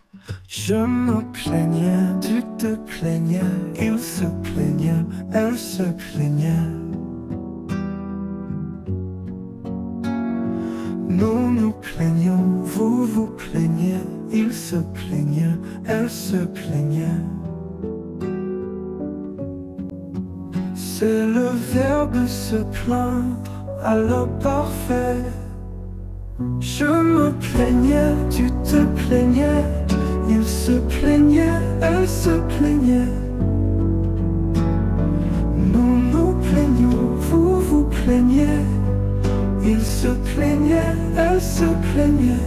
Je me plaignais, tu te plaignais, il se plaignait, elle se plaignait. Nous nous plaignons, vous vous plaignez, il se plaignait, elle se plaignait. C'est le verbe se plaindre à l'imparfait. Je me plaignais, tu te plaignais, il se plaignait, elle se plaignait. Nous nous plaignons, vous vous plaignez, il se plaignait, elle se plaignait.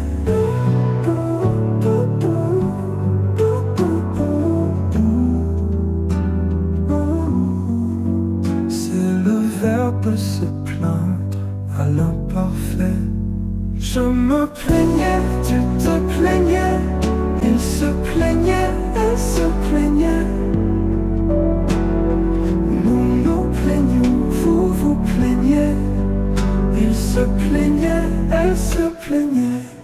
C'est le verbe se plaindre à l'imparfait. Je me plaignais, tu te plaignais, il se plaignait, elle se plaignait. Nous nous plaignons, vous vous plaignez, il se plaignait, elle se plaignait.